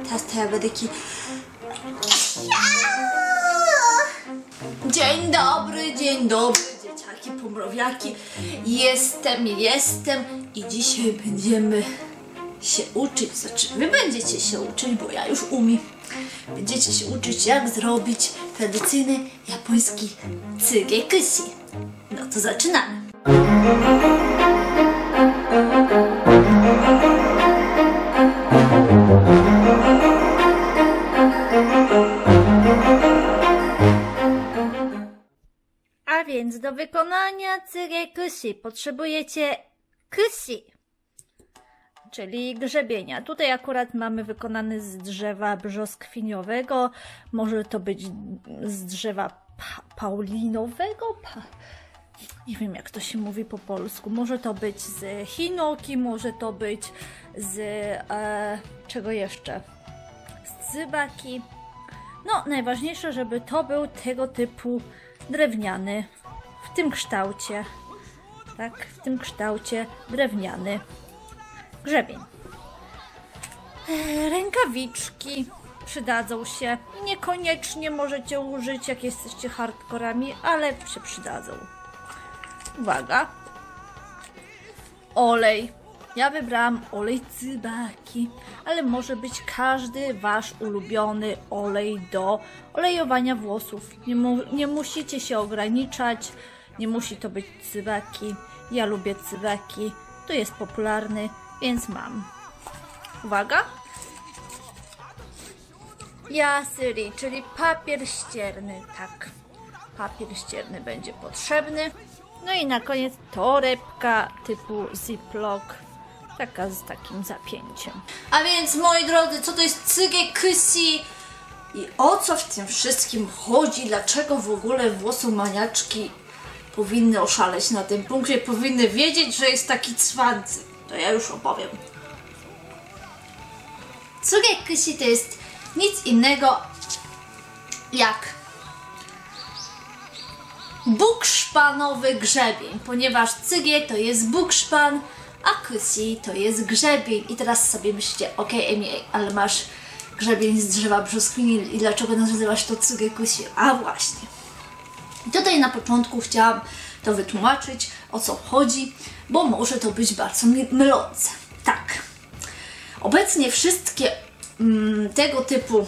Teraz to ja będę taki... Dzień dobry, dzieciaki, pomrowiaki. Jestem i dzisiaj będziemy się uczyć. Znaczy, wy będziecie się uczyć, bo ja już umiem. Będziecie się uczyć, jak zrobić tradycyjny japoński tsugekoshi. No to zaczynamy. A więc do wykonania tsugekoshi potrzebujecie kushi, czyli grzebienia. Tutaj akurat mamy wykonany z drzewa brzoskwiniowego. Może to być z drzewa paulinowego? Nie wiem, jak to się mówi po polsku. Może to być z hinoki, może to być z... czego jeszcze? Z tsubaki. No, najważniejsze, żeby to był tego typu drewniany, w tym kształcie, tak, w tym kształcie drewniany grzebień. Rękawiczki przydadzą się, niekoniecznie możecie użyć, jak jesteście hardkorami, ale się przydadzą. Uwaga, olej. Ja wybrałam olej tsubaki, ale może być każdy wasz ulubiony olej do olejowania włosów. Nie musicie się ograniczać, nie musi to być tsubaki. Ja lubię tsubaki, to jest popularny, więc mam. Uwaga! Yasuri, czyli papier ścierny, tak. Papier ścierny będzie potrzebny. No i na koniec torebka typu ziplock. Taka z takim zapięciem. A więc, moi drodzy, co to jest tsugekoshi i o co w tym wszystkim chodzi? Dlaczego w ogóle włosomaniaczki powinny oszaleć na tym punkcie? Powinny wiedzieć, że jest taki cwancy. To ja już opowiem. Tsugekoshi to jest nic innego jak bukszpanowy grzebień, ponieważ tsuge to jest bukszpan, a kushi to jest grzebień. I teraz sobie myślicie, okej, Emi, ale masz grzebień z drzewa brzoskwini i dlaczego nazywasz to tsugekoshi? A właśnie. I tutaj na początku chciałam to wytłumaczyć, o co chodzi, bo może to być bardzo mylące. Tak. Obecnie wszystkie tego typu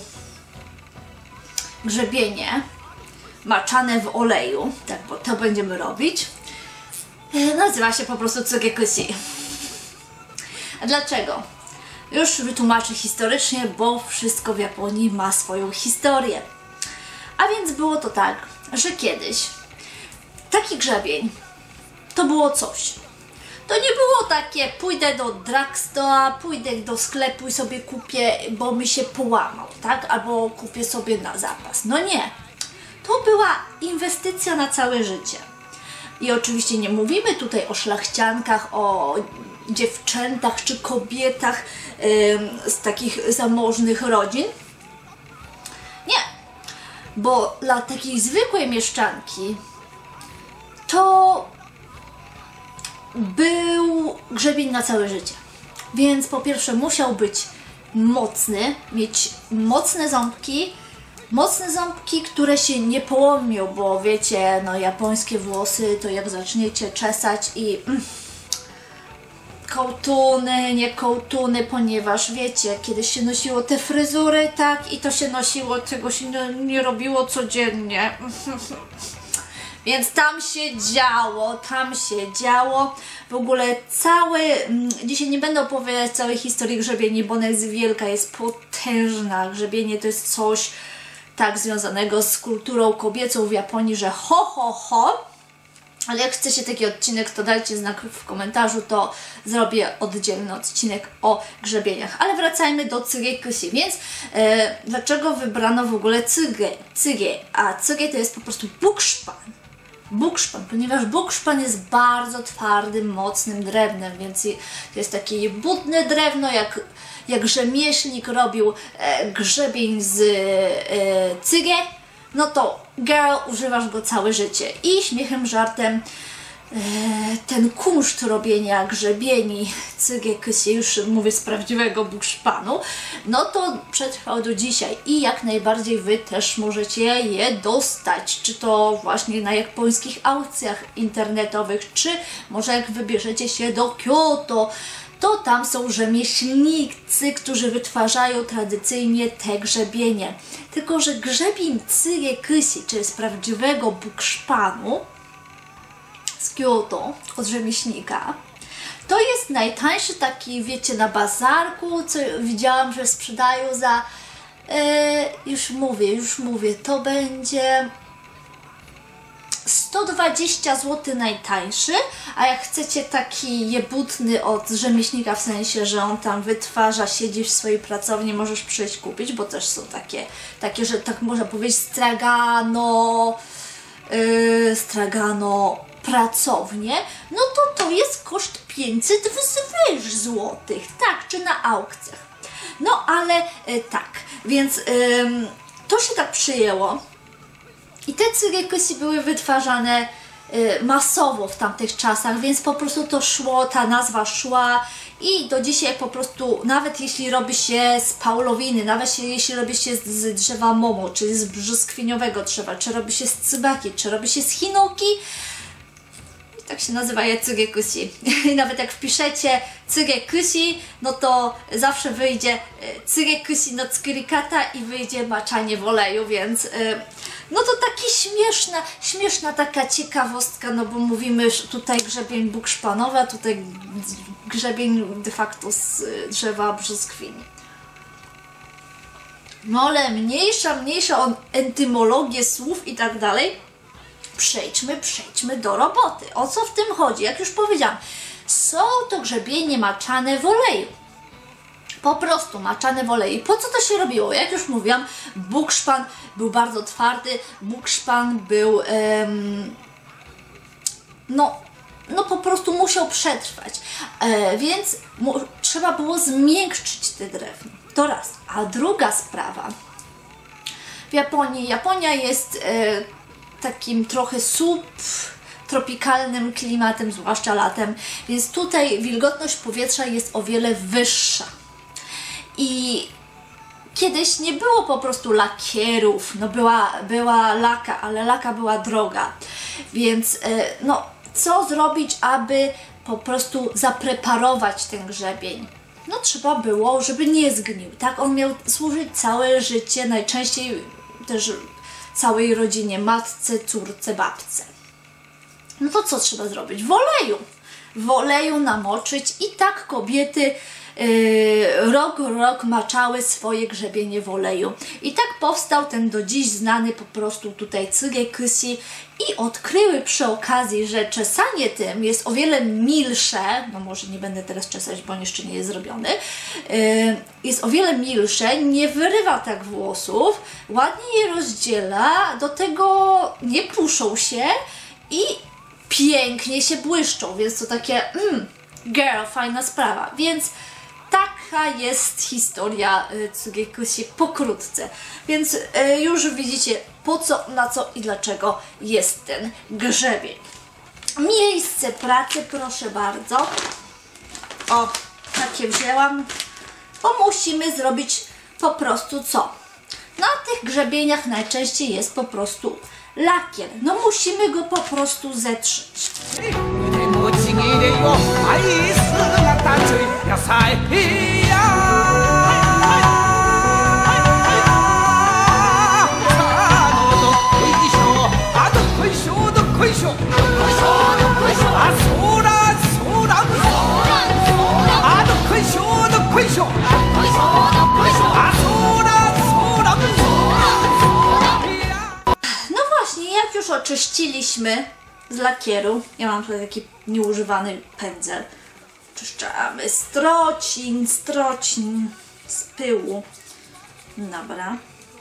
grzebienie maczane w oleju, tak, bo to będziemy robić, nazywa się po prostu tsugekoshi. A dlaczego? Już wytłumaczę historycznie, bo wszystko w Japonii ma swoją historię. A więc było to tak, że kiedyś taki grzebień to było coś. To nie było takie, pójdę do drugstore'a, pójdę do sklepu i sobie kupię, bo mi się połamał, tak? Albo kupię sobie na zapas. No nie. To była inwestycja na całe życie. I oczywiście nie mówimy tutaj o szlachciankach, o dziewczętach czy kobietach z takich zamożnych rodzin. Nie, bo dla takiej zwykłej mieszczanki to był grzebień na całe życie. Więc po pierwsze musiał być mocny, mieć mocne ząbki, które się nie połomią, bo wiecie, no japońskie włosy to jak zaczniecie czesać i kołtuny, nie kołtuny, ponieważ wiecie, kiedyś się nosiło te fryzury, tak, i to się nosiło, tego się nie robiło codziennie. Więc tam się działo. W ogóle dzisiaj nie będę opowiadać całej historii grzebieni, bo ona jest wielka, jest potężna. Grzebienie to jest coś tak związanego z kulturą kobiecą w Japonii, że ho. Ale jak chcecie taki odcinek, to dajcie znak w komentarzu, to zrobię oddzielny odcinek o grzebieniach. Ale wracajmy do tsugekoshi. Więc dlaczego wybrano w ogóle tsuge? A tsuge to jest po prostu bukszpan, ponieważ bukszpan jest bardzo twardym, mocnym drewnem, więc to jest takie budne drewno, jak rzemieślnik robił grzebień z tsuge, no to girl, używasz go całe życie. I śmiechem, żartem ten kunszt robienia grzebieni Tsugekyshi, już mówię z prawdziwego bukszpanu, no to przetrwał do dzisiaj i jak najbardziej Wy też możecie je dostać, czy to właśnie na japońskich aukcjach internetowych, czy może jak wybierzecie się do Kyoto, to tam są rzemieślnicy, którzy wytwarzają tradycyjnie te grzebienie. Tylko że grzebień Tsugekyshi, czyli z prawdziwego bukszpanu, z Kyoto, od rzemieślnika, to jest najtańszy taki, wiecie, na bazarku, co widziałam, że sprzedają za, już mówię, to będzie 120 zł najtańszy, a jak chcecie taki jebutny od rzemieślnika, w sensie, że on tam wytwarza, siedzi w swojej pracowni, możesz przyjść kupić, bo też są takie, że tak można powiedzieć, stragano pracownie, no to jest koszt 500 złotych, tak, czy na aukcjach. No ale tak, więc to się tak przyjęło i te Tsugekyshi były wytwarzane masowo w tamtych czasach, więc po prostu to szło, ta nazwa szła i do dzisiaj po prostu, nawet jeśli robi się z paulowiny, nawet jeśli robi się z drzewa momo, czy z brzoskwiniowego drzewa, czy robi się z tsubaki, czy robi się z hinoki, tak się nazywa je Tsugekyshi. I nawet jak wpiszecie Tsugekyshi, no to zawsze wyjdzie Tsugekyshi no tsukurikata i wyjdzie maczanie w oleju, więc no to taki śmieszna taka ciekawostka, no bo mówimy tutaj grzebień bukszpanowy, a tutaj grzebień de facto z drzewa brzoskwini. No ale mniejsza o entymologię słów i tak dalej. Przejdźmy do roboty. O co w tym chodzi? Jak już powiedziałam, są to grzebienie maczane w oleju. Po prostu maczane w oleju. Po co to się robiło? Jak już mówiłam, bukszpan był bardzo twardy, bukszpan był no po prostu musiał przetrwać, więc trzeba było zmiękczyć te drewno. To raz. A druga sprawa, w Japonia jest takim trochę subtropikalnym klimatem, zwłaszcza latem, więc tutaj wilgotność powietrza jest o wiele wyższa. I kiedyś nie było po prostu lakierów, no była laka, ale laka była droga, więc no co zrobić, aby po prostu zapreparować ten grzebień? No trzeba było, żeby nie zgnił, tak? On miał służyć całe życie, najczęściej też całej rodzinie, matce, córce, babce. No to co trzeba zrobić? W oleju namoczyć i tak kobiety rok maczały swoje grzebienie w oleju. I tak powstał ten do dziś znany po prostu tutaj Tsugekyshi i odkryły przy okazji, że czesanie tym jest o wiele milsze, no może nie będę teraz czesać, bo on jeszcze nie jest zrobiony, jest o wiele milsze, nie wyrywa tak włosów, ładnie je rozdziela, do tego nie puszą się i pięknie się błyszczą, więc to takie girl, fajna sprawa, więc taka jest historia Tsugekyshi pokrótce. Więc już widzicie po co, na co i dlaczego jest ten grzebień. Miejsce pracy, proszę bardzo. O, takie wzięłam, bo musimy zrobić po prostu co? Na tych grzebieniach najczęściej jest po prostu lakier. No musimy go po prostu zetrzeć. No właśnie, jak już oczyściliśmy z lakieru, ja mam tutaj taki nieużywany pędzel, oczyszczamy strocin z pyłu. Dobra.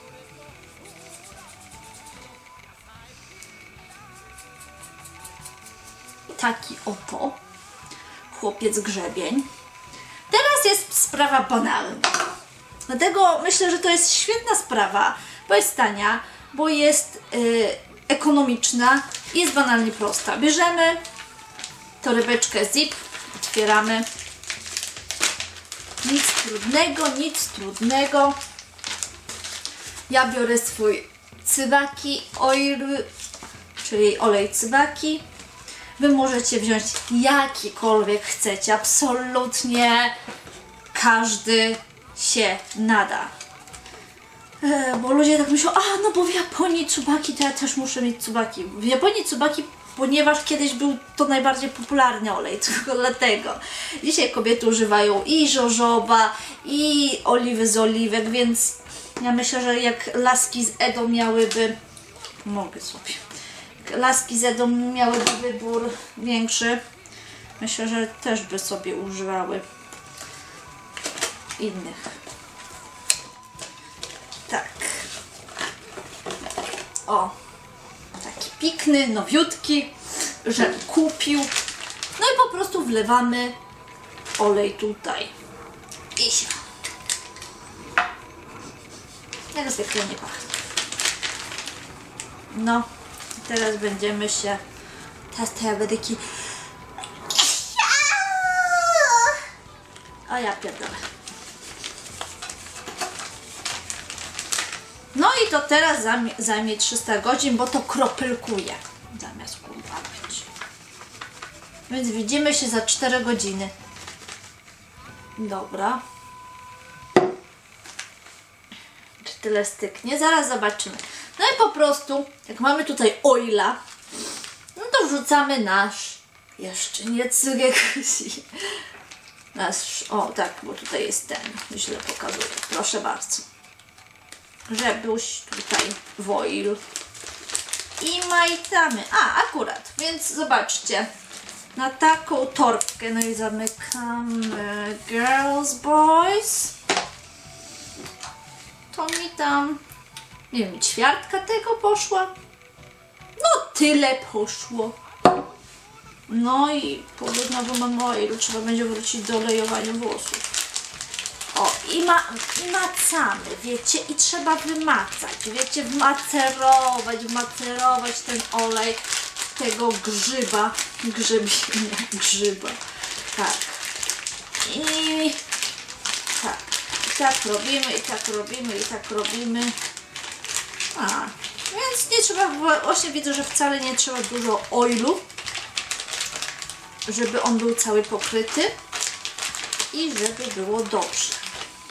Taki oto chłopiec grzebień. Teraz jest sprawa banalna. Dlatego myślę, że to jest świetna sprawa, bo jest tania, bo jest ekonomiczna i jest banalnie prosta. Bierzemy torebeczkę zip, otwieramy. Nic trudnego, nic trudnego. Ja biorę swój Tsubaki oil, czyli olej Tsubaki. Wy możecie wziąć jakikolwiek chcecie, absolutnie każdy się nada. Bo ludzie tak myślą, no bo w Japonii Tsubaki, to ja też muszę mieć Tsubaki. W Japonii Tsubaki, ponieważ kiedyś był to najbardziej popularny olej, tylko dlatego. Dzisiaj kobiety używają i jojoba, i oliwy z oliwek, więc ja myślę, że jak laski z Edo miałyby, mogę sobie, laski z Edo miałyby wybór większy, myślę, że też by sobie używały innych. Tak. O, taki piękny, nowiutki, że kupił. No i po prostu wlewamy olej tutaj. I się. Jak zwykle nie pachnie. No, teraz będziemy się... Teraz to ja będę taki... A ja pierdolę. No i to teraz zajmie 300 godzin, bo to kropelkuje. Zamiast kurwa być. Więc widzimy się za 4 godziny. Dobra. Czy tyle styknie? Zaraz zobaczymy. No i po prostu, jak mamy tutaj oila, no to wrzucamy nasz, jeszcze nie Tsugekushi. Nasz, o tak, bo tutaj jest ten, źle pokazuję. Proszę bardzo. Żebyś tutaj w oil. I majtamy. Akurat, więc zobaczcie. Na taką torbkę, no i zamykamy girls, boys. To mi tam, nie wiem, ćwiartka tego poszła. No tyle poszło. No i znowu mam oil, trzeba będzie wrócić do olejowania włosów. O, i macamy, wiecie, i trzeba wymacać, wiecie, wmacerować ten olej tego grzyba, grzyba, tak, i tak robimy, i tak robimy, więc nie trzeba, właśnie widzę, że wcale nie trzeba dużo oilu, żeby on był cały pokryty i żeby było dobrze.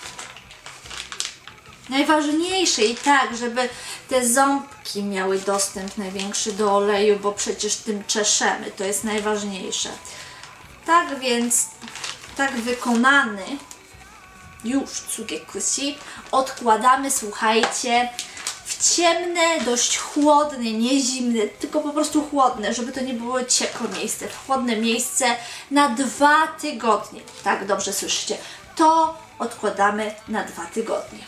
Najważniejsze i tak, żeby te ząbki miały dostęp największy do oleju, bo przecież tym czeszemy, to jest najważniejsze. Tak więc, tak wykonany już Tsugekushi odkładamy, słuchajcie, w ciemne, dość chłodne, nie zimne, tylko po prostu chłodne, żeby to nie było ciepłe miejsce, w chłodne miejsce na 2 tygodnie. Tak, dobrze słyszycie. To odkładamy na 2 tygodnie.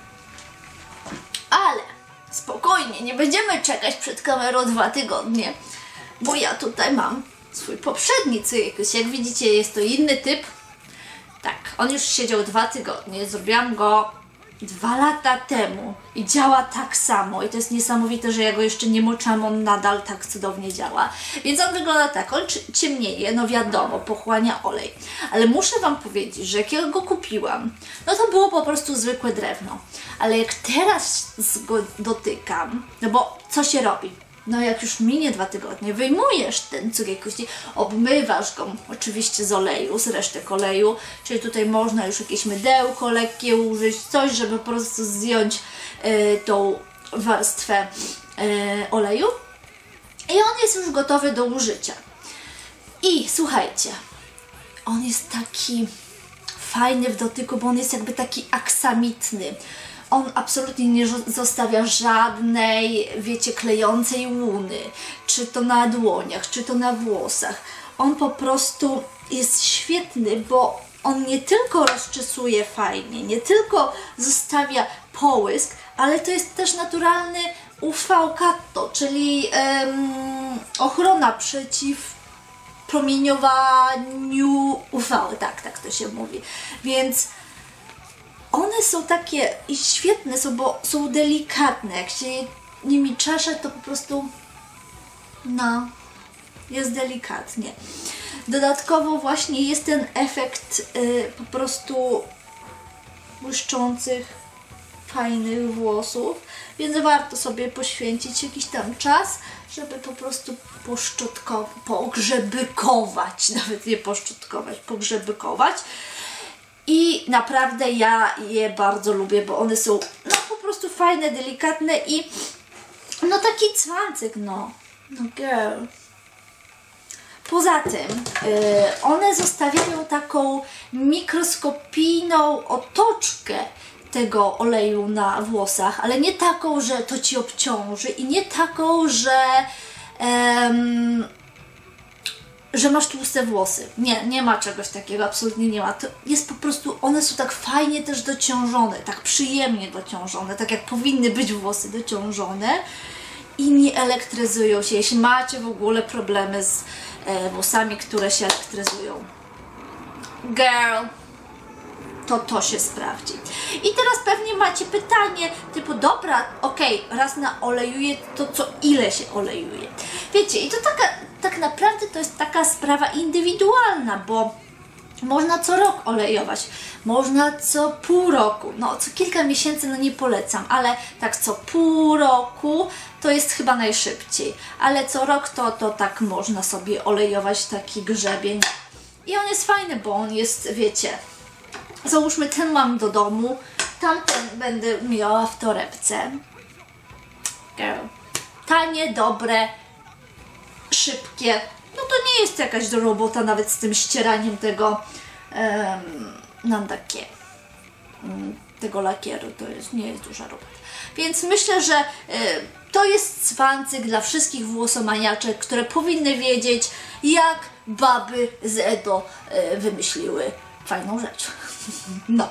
Ale spokojnie, nie będziemy czekać przed kamerą 2 tygodnie, bo ja tutaj mam swój poprzedni Tsugekushi. Jak widzicie, jest to inny typ. Tak, on już siedział 2 tygodnie, zrobiłam go 2 lata temu i działa tak samo i to jest niesamowite, że ja go jeszcze nie moczam, on nadal tak cudownie działa. Więc on wygląda tak, on ciemnieje, no wiadomo, pochłania olej. Ale muszę Wam powiedzieć, że jak go kupiłam, no to było po prostu zwykłe drewno. Ale jak teraz go dotykam, no bo co się robi? No jak już minie 2 tygodnie, wyjmujesz ten Tsugekushi, obmywasz go oczywiście z oleju, z resztek oleju, czyli tutaj można już jakieś mydełko lekkie użyć, coś, żeby po prostu zdjąć tą warstwę oleju i on jest już gotowy do użycia. I słuchajcie, on jest taki fajny w dotyku, bo on jest jakby taki aksamitny. On absolutnie nie zostawia żadnej, wiecie, klejącej łuny, czy to na dłoniach, czy to na włosach. On po prostu jest świetny, bo on nie tylko rozczesuje fajnie, nie tylko zostawia połysk, ale to jest też naturalny UV-katto, czyli ochrona przeciw promieniowaniu UV, tak to się mówi. Więc one są takie i świetne są, bo są delikatne. Jak się nimi czesze, to po prostu no, jest delikatnie. Dodatkowo właśnie jest ten efekt po prostu błyszczących, fajnych włosów, więc warto sobie poświęcić jakiś tam czas, żeby po prostu pogrzebykować, nawet nie poszczotkować, pogrzebykować. I naprawdę ja je bardzo lubię, bo one są no po prostu fajne, delikatne i no taki cwancyk, no girl. Poza tym one zostawiają taką mikroskopijną otoczkę tego oleju na włosach, ale nie taką, że to Ci obciąży i nie taką, że masz tłuste włosy. Nie ma czegoś takiego, absolutnie nie ma. To jest po prostu, one są tak fajnie też dociążone, tak przyjemnie dociążone, tak jak powinny być włosy dociążone i nie elektryzują się. Jeśli macie w ogóle problemy z włosami, które się elektryzują, girl, to się sprawdzi. I teraz pewnie macie pytanie, typu dobra, okej, raz naolejuje, to co ile się olejuje? Wiecie, i to tak naprawdę to jest taka sprawa indywidualna, bo można co rok olejować, można co pół roku, no co kilka miesięcy no nie polecam, ale tak co pół roku to jest chyba najszybciej, ale co rok to tak można sobie olejować taki grzebień i on jest fajny, bo on jest, wiecie, załóżmy ten mam do domu, tamten będę miała w torebce. Girl. Tanie, dobre, szybkie. No to nie jest jakaś robota nawet z tym ścieraniem tego tego lakieru. To nie jest duża robota. Więc myślę, że to jest cwancyk dla wszystkich włosomaniaczek, które powinny wiedzieć, jak baby z Edo wymyśliły fajną rzecz. No.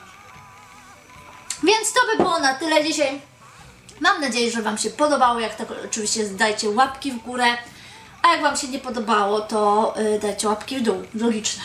Więc to by było na tyle dzisiaj. Mam nadzieję, że Wam się podobało. Jak tak, oczywiście dajcie łapki w górę. A jak Wam się nie podobało, to dajcie łapki w dół. Logiczne.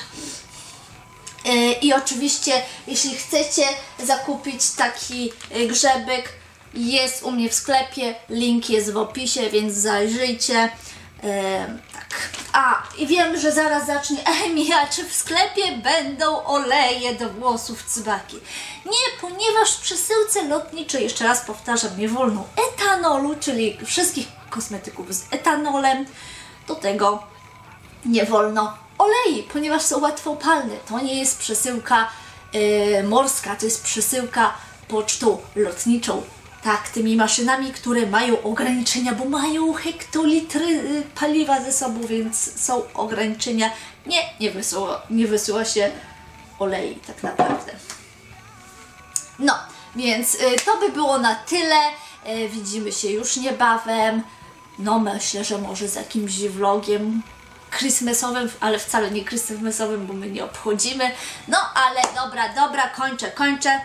I oczywiście, jeśli chcecie zakupić taki grzebyk, jest u mnie w sklepie. Link jest w opisie, więc zajrzyjcie. Tak. A, i wiem, że zaraz zacznie Emilia, czy w sklepie będą oleje do włosów Tsubaki? Nie, ponieważ w przesyłce lotniczej, jeszcze raz powtarzam, nie wolno etanolu, czyli wszystkich kosmetyków z etanolem, do tego nie wolno olei, ponieważ są łatwopalne. To nie jest przesyłka morska, to jest przesyłka pocztą lotniczą. Tak, tymi maszynami, które mają ograniczenia, bo mają hektolitry paliwa ze sobą, więc są ograniczenia. Nie wysyła się olei tak naprawdę. No, więc to by było na tyle. Widzimy się już niebawem. No, myślę, że może z jakimś vlogiem christmasowym, ale wcale nie christmasowym, bo my nie obchodzimy. No, ale dobra, kończę.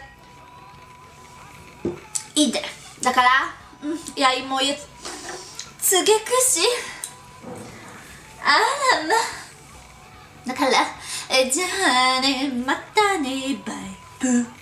Idę. Dakara, ja i moje tsugekoshi. Dakara, じゃあね、またね、バイブ。